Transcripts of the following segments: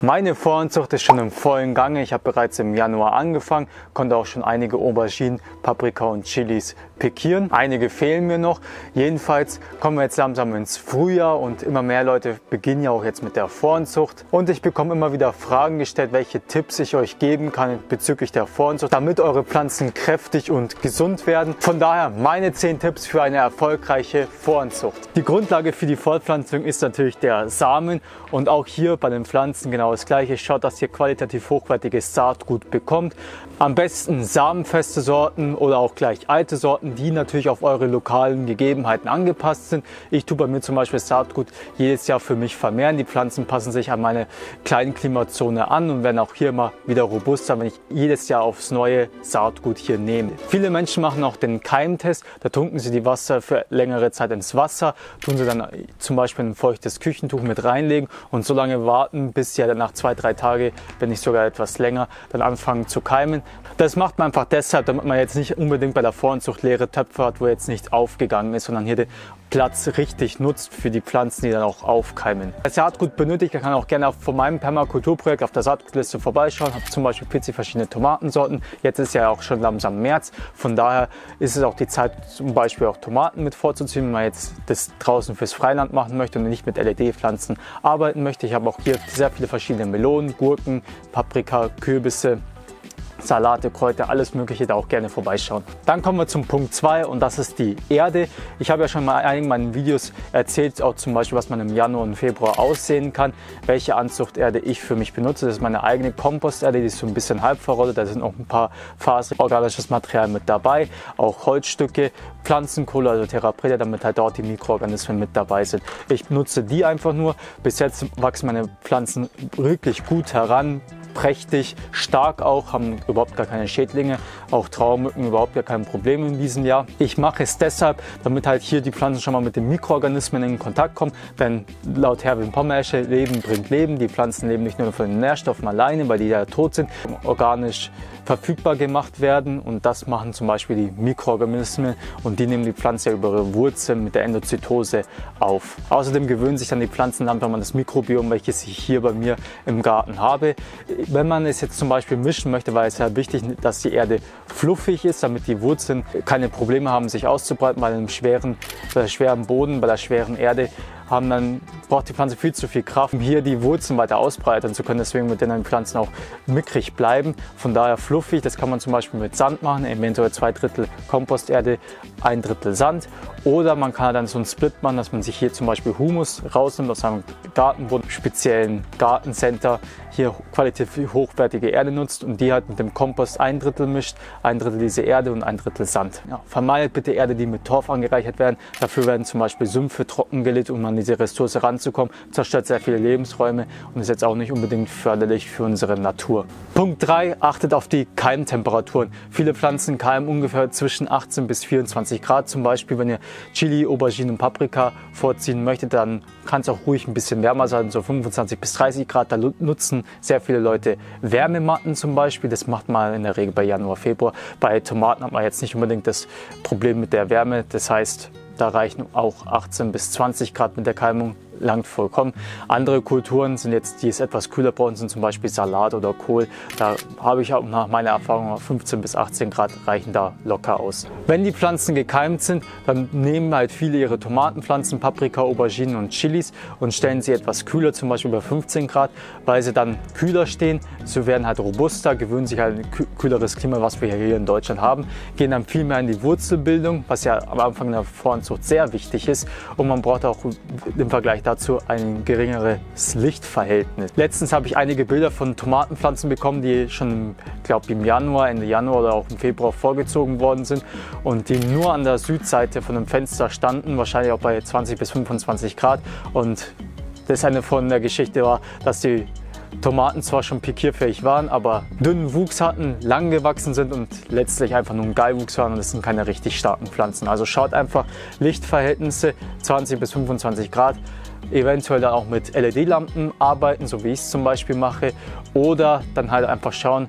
Meine Voranzucht ist schon im vollen Gange. Ich habe bereits im Januar angefangen, konnte auch schon einige Auberginen, Paprika und Chilis pikieren. Einige fehlen mir noch. Jedenfalls kommen wir jetzt langsam ins Frühjahr und immer mehr Leute beginnen ja auch jetzt mit der Voranzucht. Und ich bekomme immer wieder Fragen gestellt, welche Tipps ich euch geben kann bezüglich der Voranzucht, damit eure Pflanzen kräftig und gesund werden. Von daher meine 10 Tipps für eine erfolgreiche Voranzucht. Die Grundlage für die Fortpflanzung ist natürlich der Samen und auch hier bei den Pflanzen genau das Gleiche. Schaut, dass ihr qualitativ hochwertiges Saatgut bekommt. Am besten samenfeste Sorten oder auch gleich alte Sorten, die natürlich auf eure lokalen Gegebenheiten angepasst sind. Ich tue bei mir zum Beispiel Saatgut jedes Jahr für mich vermehren. Die Pflanzen passen sich an meine kleinen Klimazone an und werden auch hier immer wieder robuster, wenn ich jedes Jahr aufs neue Saatgut hier nehme. Viele Menschen machen auch den Keimtest. Da tunken sie die Wasser für längere Zeit ins Wasser, tun sie dann zum Beispiel ein feuchtes Küchentuch mit reinlegen und so lange warten, bis sie nach 2-3 Tagen, wenn nicht sogar etwas länger, dann anfangen zu keimen. Das macht man einfach deshalb, damit man jetzt nicht unbedingt bei der Voranzucht leere Töpfe hat, wo jetzt nicht aufgegangen ist, sondern hier den Platz richtig nutzt für die Pflanzen, die dann auch aufkeimen. Wer Saatgut benötigt, kann auch gerne von meinem Permakulturprojekt auf der Saatgutliste vorbeischauen. Ich habe zum Beispiel 40 verschiedene Tomatensorten. Jetzt ist ja auch schon langsam März. Von daher ist es auch die Zeit, zum Beispiel auch Tomaten mit vorzuziehen, wenn man jetzt das draußen fürs Freiland machen möchte und nicht mit LED-Pflanzen arbeiten möchte. Ich habe auch hier sehr viele verschiedene Melonen, Gurken, Paprika, Kürbisse, Salate, Kräuter, alles Mögliche, da auch gerne vorbeischauen. Dann kommen wir zum Punkt 2 und das ist die Erde. Ich habe ja schon mal in einigen meinen Videos erzählt, auch zum Beispiel, was man im Januar und Februar aussehen kann, welche Anzuchterde ich für mich benutze. Das ist meine eigene Komposterde, die ist so ein bisschen halb verrottet, da sind auch ein paar faserig organisches Material mit dabei, auch Holzstücke, Pflanzenkohle, also Terra Preta, damit halt dort die Mikroorganismen mit dabei sind. Ich nutze die einfach nur. Bis jetzt wachsen meine Pflanzen wirklich gut heran, prächtig, stark auch, haben überhaupt gar keine Schädlinge, auch Trauermücken überhaupt gar kein Problem in diesem Jahr. Ich mache es deshalb, damit halt hier die Pflanzen schon mal mit den Mikroorganismen in Kontakt kommen, denn laut Herwin Pommersche, Leben bringt Leben. Die Pflanzen leben nicht nur von den Nährstoffen alleine, weil die ja tot sind, organisch verfügbar gemacht werden und das machen zum Beispiel die Mikroorganismen und die nehmen die Pflanze über ihre Wurzeln mit der Endozytose auf. Außerdem gewöhnen sich dann die Pflanzen langsam an das Mikrobiom, welches ich hier bei mir im Garten habe. Wenn man es jetzt zum Beispiel mischen möchte, weil es ja wichtig ist, dass die Erde fluffig ist, damit die Wurzeln keine Probleme haben, sich auszubreiten, bei dem schweren Boden, bei der schweren Erde braucht die Pflanze viel zu viel Kraft, um hier die Wurzeln weiter ausbreiten zu können. Deswegen wird den Pflanzen auch mickrig bleiben. Von daher fluffig. Das kann man zum Beispiel mit Sand machen, eventuell 2/3 Komposterde, 1/3 Sand. Oder man kann dann so einen Split machen, dass man sich hier zum Beispiel Humus rausnimmt aus einem Gartenboden, speziellen Gartencenter, hier qualitativ hochwertige Erde nutzt und die halt mit dem Kompost 1/3 mischt, 1/3 diese Erde und 1/3 Sand. Ja, vermeidet bitte Erde, die mit Torf angereichert werden. Dafür werden zum Beispiel Sümpfe trockengelegt, um an diese Ressource ranzukommen. Zerstört sehr viele Lebensräume und ist jetzt auch nicht unbedingt förderlich für unsere Natur. Punkt 3, achtet auf die Keimtemperaturen. Viele Pflanzen keimen ungefähr zwischen 18 bis 24 Grad. Zum Beispiel, wenn ihr Chili, Aubergine und Paprika vorziehen möchtet, dann kann es auch ruhig ein bisschen wärmer sein, so 25 bis 30 Grad. Da nutzen sehr viele Leute Wärmematten zum Beispiel. Das macht man in der Regel bei Januar, Februar. Bei Tomaten hat man jetzt nicht unbedingt das Problem mit der Wärme. Das heißt, da reichen auch 18 bis 20 Grad mit der Keimung, langt vollkommen. Andere Kulturen sind jetzt, die es etwas kühler brauchen, sind zum Beispiel Salat oder Kohl. Da habe ich auch nach meiner Erfahrung 15 bis 18 Grad reichen da locker aus. Wenn die Pflanzen gekeimt sind, dann nehmen halt viele ihre Tomatenpflanzen, Paprika, Auberginen und Chilis und stellen sie etwas kühler, zum Beispiel bei 15 Grad, weil sie dann kühler stehen. Sie werden halt robuster, gewöhnen sich halt ein kühleres Klima, was wir hier in Deutschland haben, gehen dann viel mehr in die Wurzelbildung, was ja am Anfang der Voranzucht sehr wichtig ist und man braucht auch im Vergleich dazu ein geringeres Lichtverhältnis. Letztens habe ich einige Bilder von Tomatenpflanzen bekommen, die schon, glaube im Januar, Ende Januar oder auch im Februar vorgezogen worden sind und die nur an der Südseite von dem Fenster standen, wahrscheinlich auch bei 20 bis 25 Grad. Und das eine von der Geschichte war, dass die Tomaten zwar schon pikierfähig waren, aber dünnen Wuchs hatten, lang gewachsen sind und letztlich einfach nur ein Geilwuchs waren und das sind keine richtig starken Pflanzen. Also schaut einfach Lichtverhältnisse 20 bis 25 Grad. Eventuell dann auch mit LED-Lampen arbeiten, so wie ich es zum Beispiel mache. Oder dann halt einfach schauen,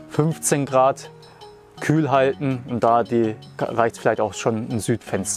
15 Grad kühl halten und da reicht vielleicht auch schon ein Südfenster.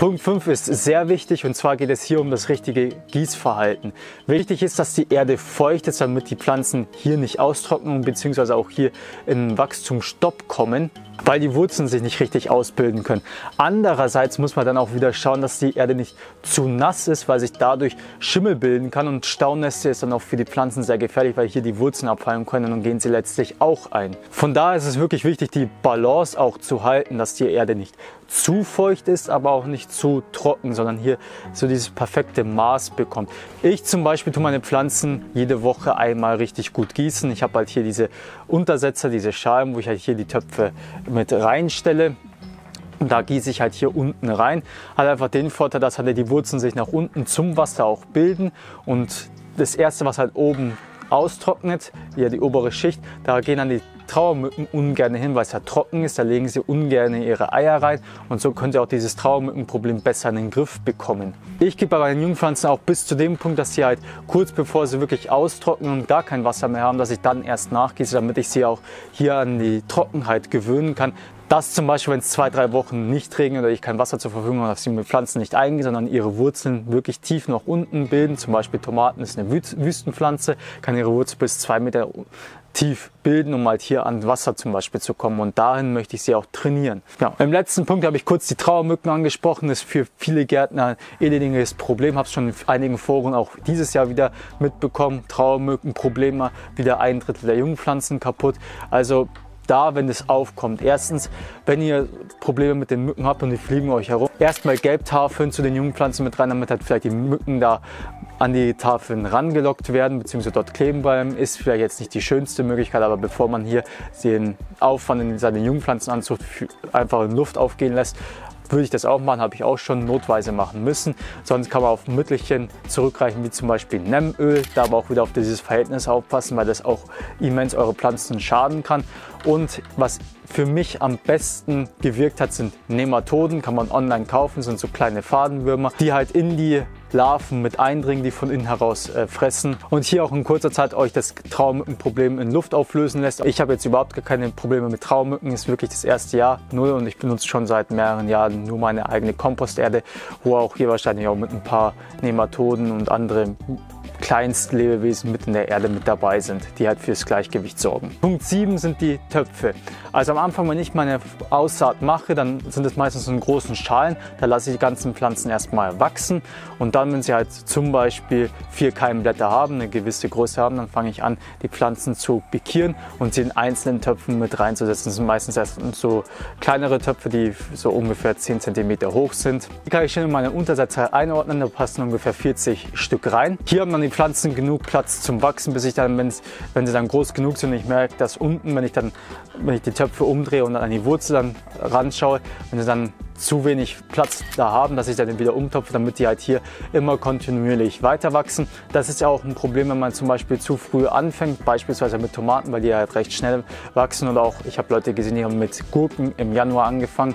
Punkt 5 ist sehr wichtig, und zwar geht es hier um das richtige Gießverhalten. Wichtig ist, dass die Erde feucht ist, damit die Pflanzen hier nicht austrocknen bzw. auch hier in Wachstumsstopp kommen, weil die Wurzeln sich nicht richtig ausbilden können. Andererseits muss man dann auch wieder schauen, dass die Erde nicht zu nass ist, weil sich dadurch Schimmel bilden kann, und Staunässe ist dann auch für die Pflanzen sehr gefährlich, weil hier die Wurzeln abfallen können und gehen sie letztlich auch ein. Von daher ist es wirklich wichtig, die Balance auch zu halten, dass die Erde nicht zu feucht ist, aber auch nicht zu trocken, sondern hier so dieses perfekte Maß bekommt. Ich zum Beispiel tue meine Pflanzen jede Woche einmal richtig gut gießen. Ich habe halt hier diese Untersetzer, diese Schalen, wo ich halt hier die Töpfe mit reinstelle. Und da gieße ich halt hier unten rein. Hat einfach den Vorteil, dass halt die Wurzeln sich nach unten zum Wasser auch bilden. Und das erste, was halt oben austrocknet, hier die obere Schicht, da gehen dann die Trauermücken ungern hin, weil es ja trocken ist. Da legen sie ungern ihre Eier rein, und so könnt ihr auch dieses Trauermückenproblem besser in den Griff bekommen. Ich gebe bei meinen Jungpflanzen auch bis zu dem Punkt, dass sie halt kurz bevor sie wirklich austrocknen und gar kein Wasser mehr haben, dass ich dann erst nachgieße, damit ich sie auch hier an die Trockenheit gewöhnen kann. Dass zum Beispiel, wenn es 2-3 Wochen nicht regnet oder ich kein Wasser zur Verfügung habe, dass sie mit Pflanzen nicht eingehen, sondern ihre Wurzeln wirklich tief nach unten bilden. Zum Beispiel Tomaten ist eine Wüstenpflanze, kann ihre Wurzel bis 2 Meter tief bilden, um halt hier an Wasser zum Beispiel zu kommen, und dahin möchte ich sie auch trainieren. Ja, im letzten Punkt habe ich kurz die Trauermücken angesprochen. Das ist für viele Gärtner ein elendiges Problem. Habe es schon in einigen Foren auch dieses Jahr wieder mitbekommen. Trauermückenprobleme, wieder 1/3 der Jungpflanzen kaputt. Also da, wenn es aufkommt, erstens, wenn ihr Probleme mit den Mücken habt und die fliegen euch herum, erstmal Gelbtafeln zu den jungen Pflanzen mit rein, damit halt vielleicht die Mücken da an die Tafeln rangelockt werden bzw. dort kleben bleiben. Ist vielleicht jetzt nicht die schönste Möglichkeit, aber bevor man hier den Aufwand in seine Jungpflanzenanzucht einfach in Luft aufgehen lässt, würde ich das auch machen, habe ich auch schon notweise machen müssen. Sonst kann man auf Mittelchen zurückgreifen, wie zum Beispiel Nemmöl, da aber auch wieder auf dieses Verhältnis aufpassen, weil das auch immens eure Pflanzen schaden kann. Und was für mich am besten gewirkt hat, sind Nematoden, kann man online kaufen, sind so kleine Fadenwürmer, die halt in die Larven mit eindringen, die von innen heraus fressen, und hier auch in kurzer Zeit euch das Trauermückenproblem in Luft auflösen lässt. Ich habe jetzt überhaupt gar keine Probleme mit Trauermücken, ist wirklich das erste Jahr null, und ich benutze schon seit mehreren Jahren nur meine eigene Komposterde, wo auch hier wahrscheinlich auch mit ein paar Nematoden und andere Kleinstlebewesen mit in der Erde mit dabei sind, die halt fürs Gleichgewicht sorgen. Punkt 7 sind die Töpfe. Also am Anfang, wenn ich meine Aussaat mache, dann sind es meistens in großen Schalen. Da lasse ich die ganzen Pflanzen erstmal wachsen, und dann, wenn sie halt zum Beispiel 4 Keimblätter haben, eine gewisse Größe haben, dann fange ich an, die Pflanzen zu pikieren und sie in einzelnen Töpfen mit reinzusetzen. Das sind meistens erst so kleinere Töpfe, die so ungefähr 10 cm hoch sind. Die kann ich schon in meine Untersetzer einordnen, da passen ungefähr 40 Stück rein. Hier haben dann die Pflanzen genug Platz zum Wachsen, bis ich dann, wenn sie dann groß genug sind, ich merke, dass unten, wenn ich die Töpfe umdrehe und dann an die Wurzel dann ranschaue, wenn sie dann zu wenig Platz da haben, dass ich dann wieder umtopfe, damit die halt hier immer kontinuierlich weiter wachsen. Das ist ja auch ein Problem, wenn man zum Beispiel zu früh anfängt, beispielsweise mit Tomaten, weil die halt recht schnell wachsen, oder auch, ich habe Leute gesehen, die haben mit Gurken im Januar angefangen.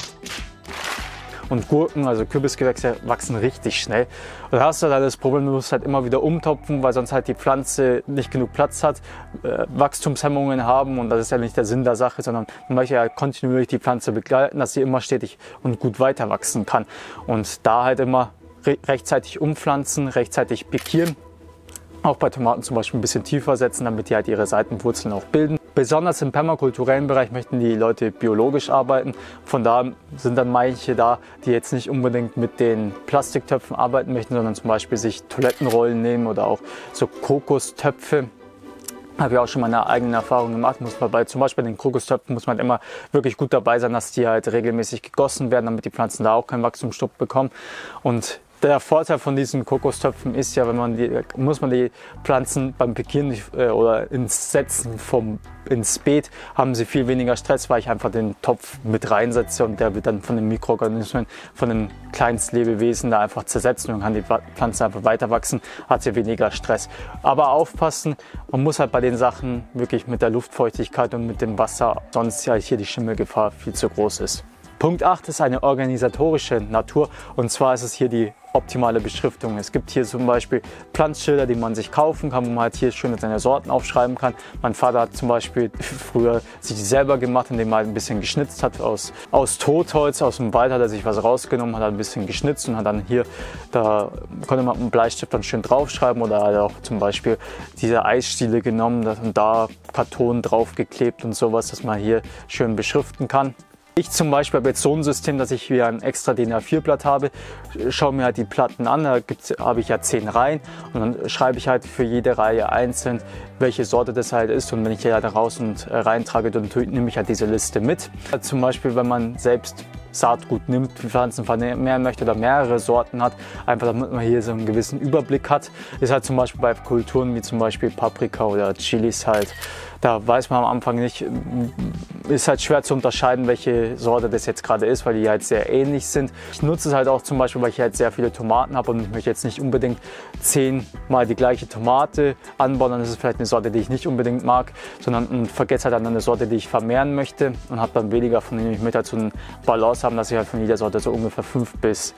Und Gurken, also Kürbisgewächse, wachsen richtig schnell. Und da hast du halt das Problem, du musst halt immer wieder umtopfen, weil sonst halt die Pflanze nicht genug Platz hat, Wachstumshemmungen haben, und das ist ja nicht der Sinn der Sache, sondern man möchte ja kontinuierlich die Pflanze begleiten, dass sie immer stetig und gut weiter wachsen kann. Und da halt immer rechtzeitig umpflanzen, rechtzeitig pikieren. Auch bei Tomaten zum Beispiel ein bisschen tiefer setzen, damit die halt ihre Seitenwurzeln auch bilden. Besonders im permakulturellen Bereich möchten die Leute biologisch arbeiten. Von da sind dann manche da, die jetzt nicht unbedingt mit den Plastiktöpfen arbeiten möchten, sondern zum Beispiel sich Toilettenrollen nehmen oder auch so Kokostöpfe. Habe ich auch schon meine eigenen Erfahrungen gemacht. Zum Beispiel bei den Kokostöpfen muss man immer wirklich gut dabei sein, dass die halt regelmäßig gegossen werden, damit die Pflanzen da auch keinen Wachstumsstopp bekommen. Und der Vorteil von diesen Kokostöpfen ist ja, muss man die Pflanzen beim Pikieren oder ins Setzen ins Beet, haben sie viel weniger Stress, weil ich einfach den Topf mit reinsetze und der wird dann von den Mikroorganismen, von den Kleinstlebewesen da einfach zersetzt, und dann kann die Pflanze einfach weiter wachsen, hat sie weniger Stress. Aber aufpassen, man muss halt bei den Sachen wirklich mit der Luftfeuchtigkeit und mit dem Wasser, sonst ja hier die Schimmelgefahr viel zu groß ist. Punkt 8 ist eine organisatorische Natur, und zwar ist es hier die optimale Beschriftung. Es gibt hier zum Beispiel Pflanzschilder, die man sich kaufen kann, wo man halt hier schön seine Sorten aufschreiben kann. Mein Vater hat zum Beispiel früher sich die selber gemacht, indem er halt ein bisschen geschnitzt hat aus Totholz, aus dem Wald hat er sich was rausgenommen, hat ein bisschen geschnitzt und hat dann hier, da konnte man mit einem Bleistift dann schön draufschreiben, oder halt auch zum Beispiel diese Eisstiele genommen und da Karton draufgeklebt und sowas, dass man hier schön beschriften kann. Ich zum Beispiel habe jetzt so ein System, dass ich hier ein extra DIN A4-Blatt habe, schaue mir halt die Platten an, da habe ich ja 10 Reihen und dann schreibe ich halt für jede Reihe einzeln, welche Sorte das halt ist, und wenn ich hier halt raus und reintrage, dann nehme ich halt diese Liste mit. Zum Beispiel, wenn man selbst Saatgut nimmt, Pflanzen vermehren möchte oder mehrere Sorten hat, einfach damit man hier so einen gewissen Überblick hat, ist halt zum Beispiel bei Kulturen wie zum Beispiel Paprika oder Chilis halt, da weiß man am Anfang nicht, ist halt schwer zu unterscheiden, welche Sorte das jetzt gerade ist, weil die halt sehr ähnlich sind. Ich nutze es halt auch zum Beispiel, weil ich halt sehr viele Tomaten habe und ich möchte jetzt nicht unbedingt 10-mal die gleiche Tomate anbauen, dann ist es vielleicht eine Sorte, die ich nicht unbedingt mag, sondern vergesse halt dann eine Sorte, die ich vermehren möchte, und habe dann weniger von denen. Ich möchte halt so eine Balance haben, dass ich halt von jeder Sorte so ungefähr 5 bis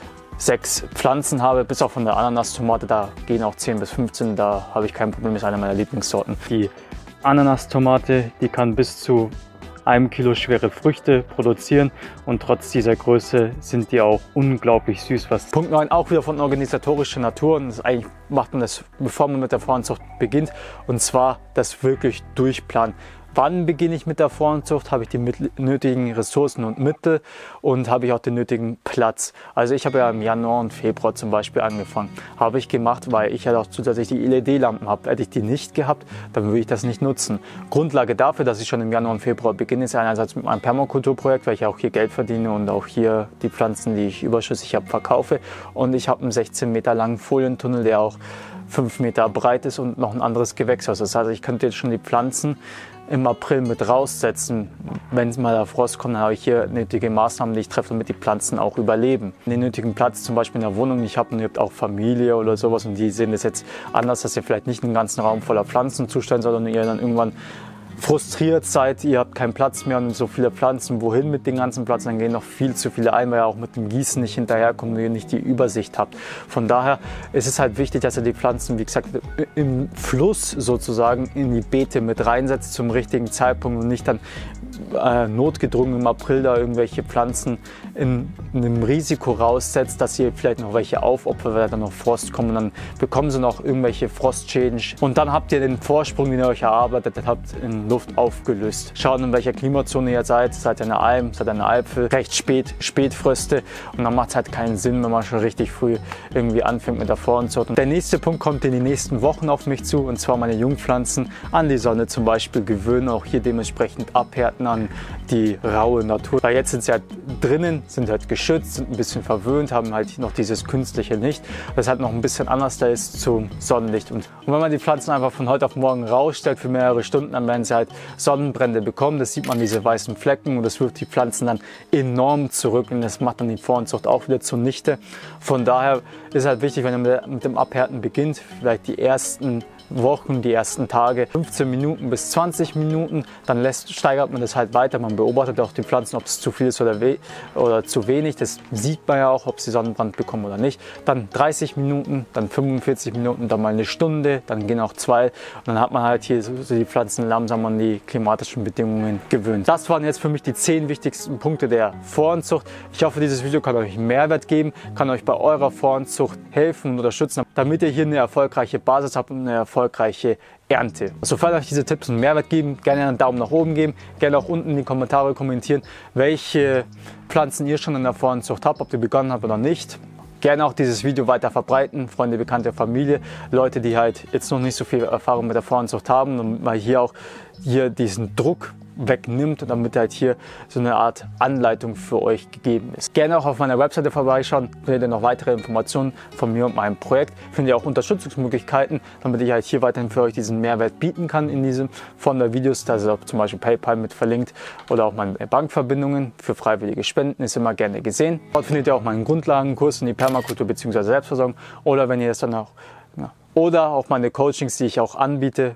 6 Pflanzen habe, bis auch von der Ananas-Tomate, da gehen auch 10 bis 15, da habe ich kein Problem, ist eine meiner Lieblingssorten. Die Ananas-Tomate, die kann bis zu 1 Kilo schwere Früchte produzieren, und trotz dieser Größe sind die auch unglaublich süß. Punkt 9, auch wieder von organisatorischer Natur, und das eigentlich macht man das, bevor man mit der Vorzucht beginnt, und zwar das wirklich durchplanen. Wann beginne ich mit der Vorzucht? Habe ich die nötigen Ressourcen und Mittel, und habe ich auch den nötigen Platz? Also ich habe ja im Januar und Februar zum Beispiel angefangen. Habe ich gemacht, weil ich halt auch zusätzlich die LED-Lampen habe. Hätte ich die nicht gehabt, dann würde ich das nicht nutzen. Grundlage dafür, dass ich schon im Januar und Februar beginne, ist einerseits mit meinem Permakulturprojekt, weil ich auch hier Geld verdiene und auch hier die Pflanzen, die ich überschüssig habe, verkaufe. Und ich habe einen 16 Meter langen Folientunnel, der auch 5 Meter breit ist, und noch ein anderes Gewächshaus. Das heißt, ich könnte jetzt schon die Pflanzen im April mit raussetzen. Wenn mal der Frost kommt, dann habe ich hier nötige Maßnahmen, die ich treffe, damit die Pflanzen auch überleben. Den nötigen Platz zum Beispiel in der Wohnung, ich habe, und ihr habt auch Familie oder sowas, und die sehen das jetzt anders, dass ihr vielleicht nicht einen ganzen Raum voller Pflanzen zustellen, sondern ihr dann irgendwann frustriert seid, ihr habt keinen Platz mehr und so viele Pflanzen, wohin mit den ganzen Pflanzen, dann gehen noch viel zu viele ein, weil ihr auch mit dem Gießen nicht hinterherkommt und ihr nicht die Übersicht habt. Von daher ist es halt wichtig, dass ihr die Pflanzen, wie gesagt, im Fluss sozusagen in die Beete mit reinsetzt zum richtigen Zeitpunkt und nicht dann notgedrungen im April da irgendwelche Pflanzen in einem Risiko raussetzt, dass ihr vielleicht noch welche aufopfert, weil dann noch Frost kommt, und dann bekommen sie noch irgendwelche Frostschäden, und dann habt ihr den Vorsprung, den ihr euch erarbeitet habt, in Luft aufgelöst. Schaut, in welcher Klimazone ihr seid ihr eine Alm, seid ihr eine Alpfel, recht Spätfröste, und dann macht es halt keinen Sinn, wenn man schon richtig früh irgendwie anfängt mit der Vorzucht. Der nächste Punkt kommt in die nächsten Wochen auf mich zu, und zwar meine Jungpflanzen an die Sonne zum Beispiel gewöhnen, auch hier dementsprechend abhärten an die raue Natur. Weil jetzt sind sie halt drinnen, sind halt geschützt, sind ein bisschen verwöhnt, haben halt noch dieses künstliche Licht, das halt noch ein bisschen anders da ist zum Sonnenlicht. Und wenn man die Pflanzen einfach von heute auf morgen rausstellt für mehrere Stunden, dann werden sie halt Sonnenbrände bekommen. Das sieht man, diese weißen Flecken, und das wirft die Pflanzen dann enorm zurück, und das macht dann die Vorzucht auch wieder zunichte. Von daher ist halt wichtig, wenn ihr mit dem Abhärten beginnt, vielleicht die ersten Wochen, die ersten Tage 15 Minuten bis 20 Minuten, dann steigert man das halt weiter. Man beobachtet auch die Pflanzen, ob es zu viel ist oder zu wenig. Das sieht man ja auch, ob sie Sonnenbrand bekommen oder nicht. Dann 30 Minuten, dann 45 Minuten, dann mal eine Stunde, dann gehen auch 2. Und dann hat man halt hier so die Pflanzen langsam an die klimatischen Bedingungen gewöhnt. Das waren jetzt für mich die 10 wichtigsten Punkte der Vorzucht. Ich hoffe, dieses Video kann euch Mehrwert geben, kann euch bei eurer Vorzucht helfen und unterstützen, damit ihr hier eine erfolgreiche Basis habt und eine erfolgreiche Ernte. Sofern euch diese Tipps einen Mehrwert geben, gerne einen Daumen nach oben geben, gerne auch unten in die Kommentare kommentieren, welche Pflanzen ihr schon in der Vorzucht habt, ob ihr begonnen habt oder nicht. Gerne auch dieses Video weiter verbreiten, Freunde, Bekannte, Familie, Leute, die halt jetzt noch nicht so viel Erfahrung mit der Vorzucht haben, und mal hier auch diesen Druck wegnimmt, und damit halt hier so eine Art Anleitung für euch gegeben ist. Gerne auch auf meiner Webseite vorbeischauen, findet ihr noch weitere Informationen von mir und meinem Projekt. Findet ihr auch Unterstützungsmöglichkeiten, damit ich halt hier weiterhin für euch diesen Mehrwert bieten kann in diesem von der Videos. Da ist auch zum Beispiel PayPal mit verlinkt, oder auch meine Bankverbindungen für freiwillige Spenden ist immer gerne gesehen. Dort findet ihr auch meinen Grundlagenkurs in die Permakultur bzw. Selbstversorgung, oder wenn ihr es dann auch, oder auch meine Coachings, die ich auch anbiete,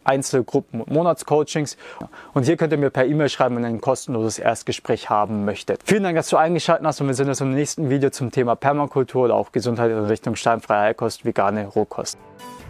Einzelgruppen- und Monatscoachings. Und hier könnt ihr mir per E-Mail schreiben, wenn ihr ein kostenloses Erstgespräch haben möchtet. Vielen Dank, dass du eingeschaltet hast und wir sehen uns im nächsten Video zum Thema Permakultur oder auch Gesundheit in Richtung steinfreie Heilkost, vegane Rohkost.